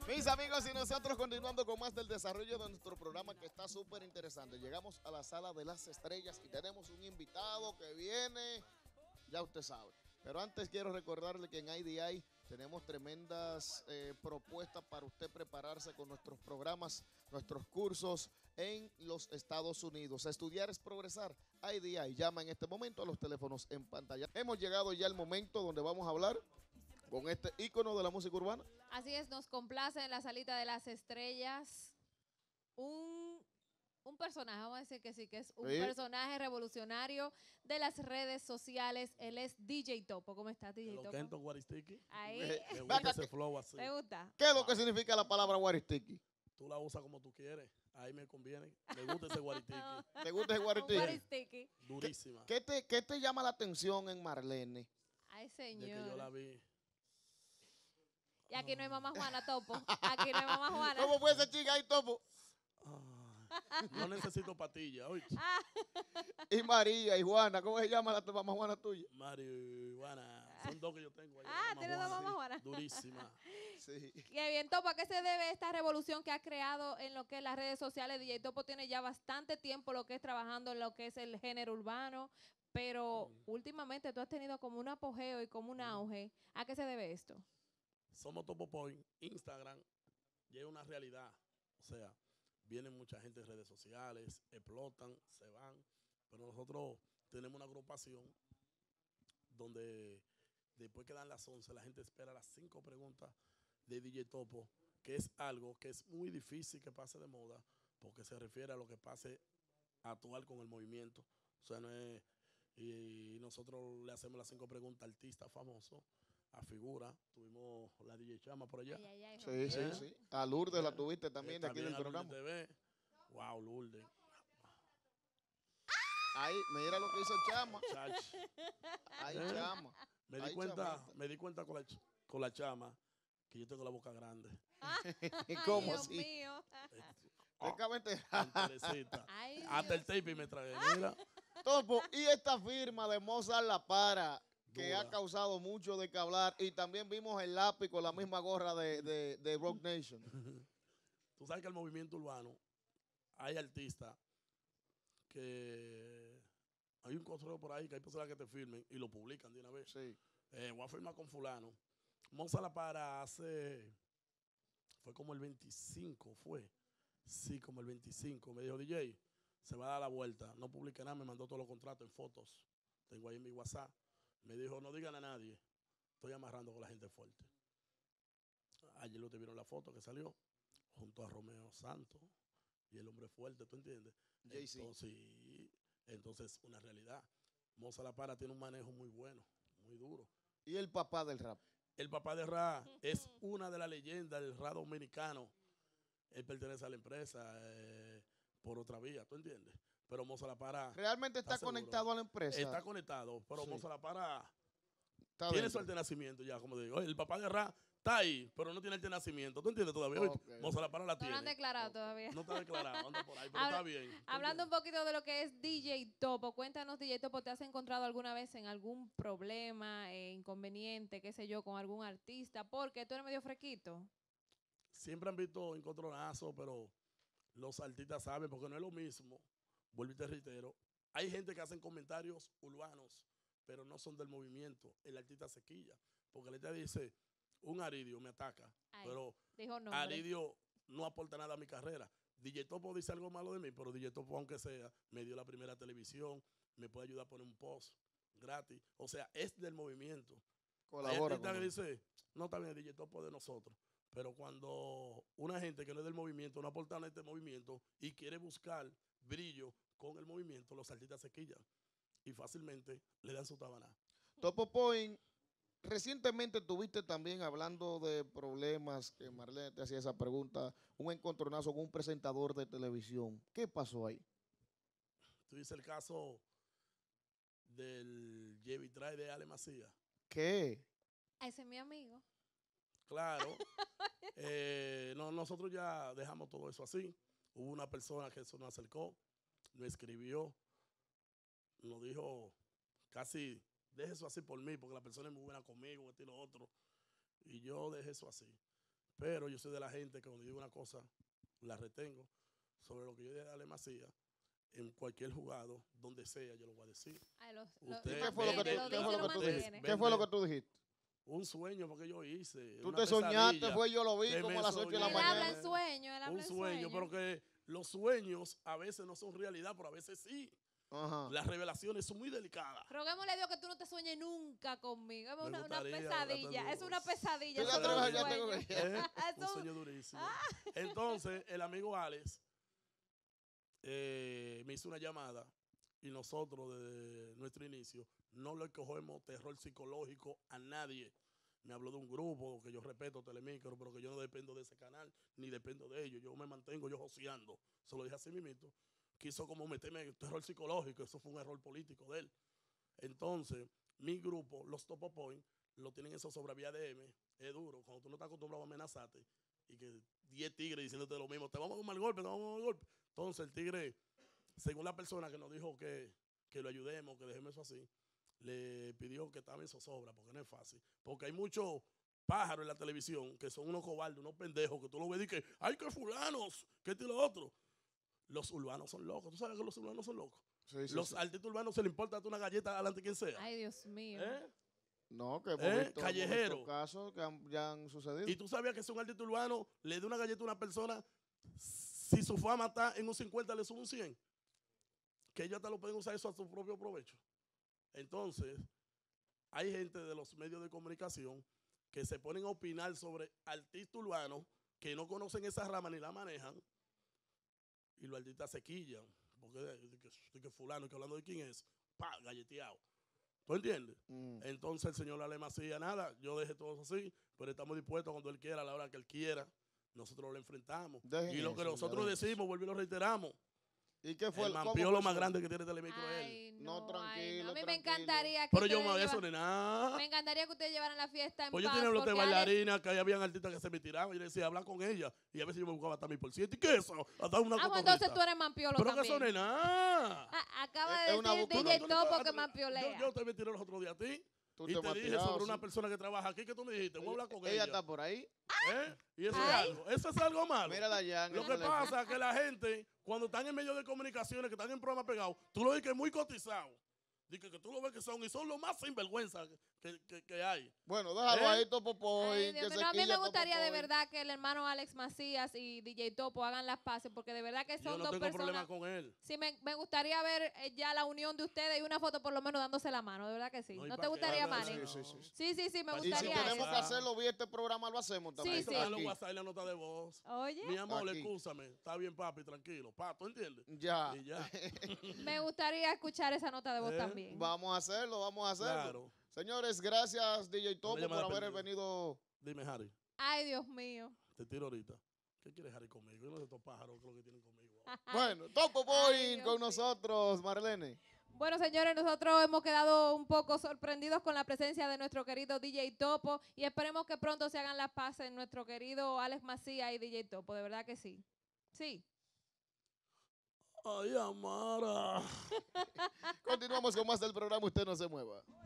Mis amigos, y nosotros continuando con más del desarrollo de nuestro programa que está súper interesante. Llegamos a la sala de las estrellas y tenemos un invitado que viene, ya usted sabe. Pero antes quiero recordarle que en IDI tenemos tremendas propuestas para usted prepararse con nuestros programas, nuestros cursos en los Estados Unidos. Estudiar es progresar. IDI llama en este momento a los teléfonos en pantalla. Hemos llegado ya al momento donde vamos a hablar con este ícono de la música urbana. Así es, nos complace en la salita de las estrellas un personaje, vamos a decir que sí, que es un personaje revolucionario de las redes sociales. Él es DJ Topo. ¿Cómo estás, DJ Topo? Lo Guaristiki. Ahí. Me gusta ese flow así. ¿Te gusta? ¿Qué es lo que significa la palabra guaristiki? Tú la usas como tú quieres. Ahí me conviene. Me gusta ese Guaristiki. ¿Te gusta ese guaristiki? Guaristiki. Durísima. ¿Qué te llama la atención en Marlene? Ay, De que yo señor. la vi. Y aquí no hay mamá Juana, Topo. Aquí no hay mamá Juana. ¿Cómo fue esa chica ahí, Topo? No necesito patilla. Oye. Y María y Juana, ¿cómo se llama la mamá Juana tuya? Mario y Juana. Son dos que yo tengo ahí. ¿Tienes dos mamás Juana? Durísima. Sí. Qué bien, Topo. ¿A qué se debe esta revolución que ha creado en lo que es las redes sociales? DJ Topo tiene ya bastante tiempo lo que es trabajando en lo que es el género urbano, pero últimamente tú has tenido como un apogeo y como un auge. ¿A qué se debe esto? Somos Topo Point. Instagram ya es una realidad. O sea, vienen mucha gente en redes sociales, explotan, se van. Pero nosotros tenemos una agrupación donde después que dan las 11, la gente espera las 5 preguntas de DJ Topo, que es algo que es muy difícil que pase de moda, porque se refiere a lo que pase actual con el movimiento. O sea, no es, y nosotros le hacemos las 5 preguntas a artistas famosos, a figura. Tuvimos la DJ Chama por allá. Ay, Sí, sí, sí. A Lourdes la tuviste también de aquí del También a programa. Lourdes TV. Wow, Lourdes. Ahí, mira lo que hizo Chama. Chach. Ahí, ¿Eh? Chama. Me Ay, di cuenta con la Chama que yo tengo la boca grande. ¿Y cómo Dios así? mío. Técnicamente. Enterecita. Ay, Hasta el Dios. tape me tragué. Mira. Topo, y esta firma de Mozart La Para, que Dura. ha causado mucho de que hablar, y también vimos el lápiz con la misma gorra de Rock Nation. Tú sabes que el movimiento urbano, hay artistas que hay un control por ahí que hay personas que te firmen y lo publican de una vez. Sí. Voy a firmar con fulano. Mozart La Para fue como el 25, fue. Sí, como el 25. Me dijo, DJ, se va a dar la vuelta. No publique nada, me mandó todos los contratos en fotos. Tengo ahí en mi WhatsApp. Me dijo, no digan a nadie. Estoy amarrando con la gente fuerte. Ayer lo te vieron la foto que salió junto a Romeo Santos y el hombre fuerte, ¿tú entiendes? Entonces, una realidad. Mozart La Para tiene un manejo muy bueno, muy duro. Y el papá del rap. El papá de Ra es una de las leyendas del rap dominicano. Él pertenece a la empresa por otra vía, ¿tú entiendes? Pero Mozart La Para Realmente está conectado a la empresa. está conectado, pero Sí. Mozart La Para Está tiene dentro. su alternacimiento ya, como digo. El papá de Ra está ahí, pero no tiene alternacimiento. ¿Tú entiendes todavía? Okay. Mozart La Para la No tiene. lo han declarado todavía. No está declarado, anda por ahí, pero Habla- está bien. ¿tú Hablando un entiendes? poquito de lo que es DJ Topo, cuéntanos, DJ Topo, ¿te has encontrado alguna vez en algún problema, inconveniente, qué sé yo, con algún artista? Porque tú eres medio fresquito. Siempre han visto encontronazos, pero los artistas saben, porque no es lo mismo. Vuelvo y te reitero. Hay gente que hacen comentarios urbanos, pero no son del movimiento. El artista se quilla, porque el artista dice, un Aridio me ataca, Ay, pero dijo nombre. Aridio no aporta nada a mi carrera. DJ Topo dice algo malo de mí, pero DJ Topo, aunque sea, me dio la primera televisión, me puede ayudar a poner un post gratis. O sea, es del movimiento. Hay Colabora artistas con que él. dice, no está bien, el DJ Topo de nosotros. Pero cuando una gente que no es del movimiento, no aporta a este movimiento y quiere buscar brillo con el movimiento, los artistas se quillan y fácilmente le dan su tabaná. Topo Point, recientemente tuviste también, hablando de problemas, que Marlene te hacía esa pregunta, un encontronazo con un presentador de televisión. ¿Qué pasó ahí? Tú dices el caso del Jevi Try de Ale Macías. ¿Qué? Ese es mi amigo. Claro, no, nosotros ya dejamos todo eso así. Hubo una persona que se nos acercó, nos escribió, nos dijo casi, deje eso así por mí, porque la persona es muy buena conmigo, esto y lo otro. Y yo dejé eso así. Pero yo soy de la gente que cuando digo una cosa, la retengo. Sobre lo que yo dije a Ale Macías, en cualquier jugado, donde sea, yo lo voy a decir. Ay, Usted ¿Qué fue lo que vende, tú, qué fue lo que tú mantiene. dijiste? ¿Qué fue lo que tú dijiste? Un sueño porque yo hice. Tú una te soñaste, pesadilla fue yo lo vi que como me a las 8 de la Él soñé. habla mañana. en sueño, él habla Un en sueño, pero que los sueños a veces no son realidad, pero a veces sí. Ajá. Las revelaciones son muy delicadas. Roguémosle a Dios que tú no te sueñes nunca conmigo. Es Me una gustaría, pesadilla. gracias a Es una Dios. pesadilla. Tú eso ya no es un te ves, sueño. Un Eso- sueño durísimo. Entonces, el amigo Alex me hizo una llamada y nosotros desde nuestro inicio no le cogemos terror psicológico a nadie. Me habló de un grupo que yo respeto, Telemicro, pero que yo no dependo de ese canal, ni dependo de ellos. Yo me mantengo yo joseando. Se lo dije así mismito. Quiso como meterme terror psicológico, eso fue un error político de él. Entonces, mi grupo, los Topo Point, lo tienen eso sobre vía DM, es duro. Cuando tú no estás acostumbrado a amenazarte y que 10 tigres diciéndote lo mismo, te vamos a dar un mal golpe, te vamos a dar un mal golpe. Entonces, el tigre, según la persona que nos dijo que lo ayudemos, que dejemos eso así, le pidió que estaba en zozobra, porque no es fácil. Porque hay muchos pájaros en la televisión que son unos cobardes, unos pendejos, que tú lo ves y que, ¡ay, que fulanos! ¿Qué este y lo otro? Los urbanos son locos. ¿Tú sabes que los urbanos son locos? Sí, sí, Los sí. artistas urbanos se le importa darte una galleta adelante quien sea. Ay, Dios mío. ¿Eh? No, que hemos visto Callejero. casos que ya han sucedido. Y tú sabías que si un artista urbano le da una galleta a una persona, si su fama está en un 50, le sube un 100. Que ellos hasta lo pueden usar eso a su propio provecho. Entonces, hay gente de los medios de comunicación que se ponen a opinar sobre artistas urbanos que no conocen esa rama ni la manejan. Y los artistas se quillan. Porque de que fulano, que hablando de quién es, pa, galleteado. ¿Tú entiendes? Entonces el señor Ale Macías, nada, yo dejé todo así, pero estamos dispuestos cuando él quiera, a la hora que él quiera, nosotros lo enfrentamos. Dejen y lo que eso, nosotros dejen decimos, vuelvo y lo reiteramos, ¿Y qué fue el cómo mampiolo fue más eso? grande que tiene Telemicro es él. Ay, No, no, tranquilo, A mí me tranquilo. encantaría que Pero yo ustedes me eso llevan- de nada. me encantaría que ustedes llevaran la fiesta en Pues yo paz. tenía un lote de porque Alex- bailarinas, que ahí habían artistas que se me tiraban y yo le decía, habla con ella. Y a veces yo me buscaba hasta mi por ciento. ¿Y qué es eso? Hasta una pues entonces cotorrita. tú eres mampiolo Pero que también. eso no es nada. Acaba Es de una decir busca- DJ tú Topo que mampiolea. Yo te me tiré los otros días a ti. Tú Y te me has dije tirado, sobre una sí. persona que trabaja aquí que tú me dijiste, voy a hablar con ella. Ella está por ahí. ¿Eh? Y eso Ay. es algo. Eso es algo malo. Mírala ya. en Lo el que teléfono. pasa es que la gente, cuando están en medio de comunicaciones, que están en programas pegados, tú lo ves que es muy cotizado. Dice que tú lo ves que son, y son los más sinvergüenza que hay. Bueno, déjalo ¿Eh? ahí, Topo Ay, Point. Dios mío, no, a mí me gustaría de verdad que el hermano Alex Macías y DJ Topo hagan las paces, porque de verdad que Yo son no dos tengo problema personas. con él. Sí, me gustaría ver ya la unión de ustedes y una foto por lo menos dándose la mano, de verdad que sí. No, ¿y ¿No pa' te qué? gustaría, No, Manny? no, Sí, no. sí, sí. Sí, sí, sí, me Y si Y si gustaría tenemos eso. que hacerlo vía este programa, lo hacemos también. Sí, Esto sí. está en los Aquí. WhatsApp y la nota de voz. Oye, Mi amor, Aquí. excúsame. Está bien, papi, tranquilo. Pa, ¿tú entiendes? Ya. Y ya. me gustaría escuchar esa nota de voz ¿Eh? también. Vamos a hacerlo, vamos a hacerlo. Claro. Señores, gracias DJ Topo por llamada haber perdida. venido. Dime, Harry, Ay, Dios mío. te tiro ahorita. ¿Qué quieres, Harry, conmigo? Yo no sé estos pájaros que es lo que tienen conmigo. Bueno, Topo Ay, Point Dios con mío. nosotros, Marlene. Bueno, señores, nosotros hemos quedado un poco sorprendidos con la presencia de nuestro querido DJ Topo y esperemos que pronto se hagan las paces nuestro querido Alex Macías y DJ Topo, de verdad que sí. Sí. Ay, Amara. Continuamos con más del programa, usted no se mueva.